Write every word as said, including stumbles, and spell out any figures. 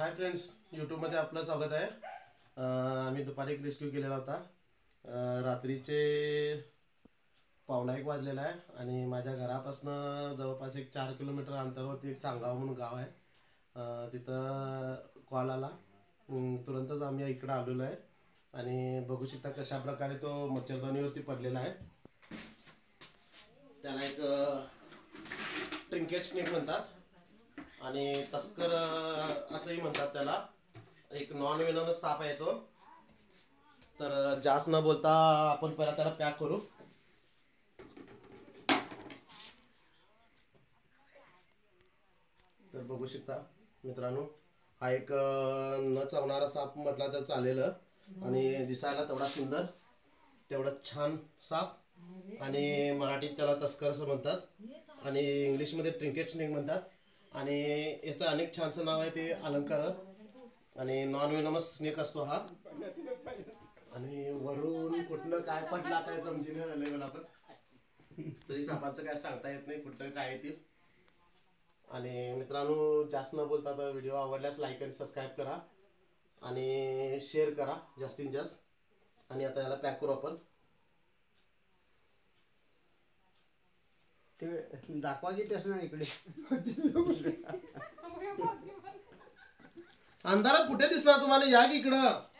Hi friends, यूट्यूबमध्ये आपलं स्वागत आहे। आम्ही दुपारी एक रेस्क्यू केलेला होता। रात्रीचे पावणा एक वाजलेला आहे आणि माझ्या घरापासून जवळपास एक चार किलोमीटर अंतरावरती एक सांगाव म्हणून गाव आहे। तिथं कॉल आला, तुरंतच आम्ही इकडे आलेलो आहे आणि बघू शकता कशा प्रकारे तो मच्छरदाणीवरती पडलेला आहे। त्याला एक ट्रिंकेट स्नेक म्हणतात आणि तस्कर असंही म्हणतात त्याला। एक नॉन वेनमस साप आहे तो। तर जास्त न बोलता आपण पहिला त्याला पॅक करू। तर बघू शकता मित्रांनो, हा एक न चावणारा साप म्हटला तर चालेल आणि दिसायला तेवढा सुंदर, तेवढा छान साप। आणि मराठीत त्याला तस्कर असं म्हणतात आणि इंग्लिशमध्ये ट्रिंकेट स्नेक म्हणतात आणि याचं अनेक छानसं नाव आहे ते अलंकार। आणि नॉन वेनमस स्नेक असतो हा। आणि वरून कुठनं काय पडला काय समजेना झालंय मला, पण तरी सापाचं काय सांगता येत नाही कुठं काय येतील। आणि मित्रांनो, जास्त न बोलता तर व्हिडिओ आवडल्यास लाईक आणि सबस्क्राईब करा आणि शेअर करा जास्तीत जास्त। आणि आता याला पॅक करू आपण। ते दाखवा की त्यास ना इकडे अंधारात कुठे दिसणार तुम्हाला, या की इकडं।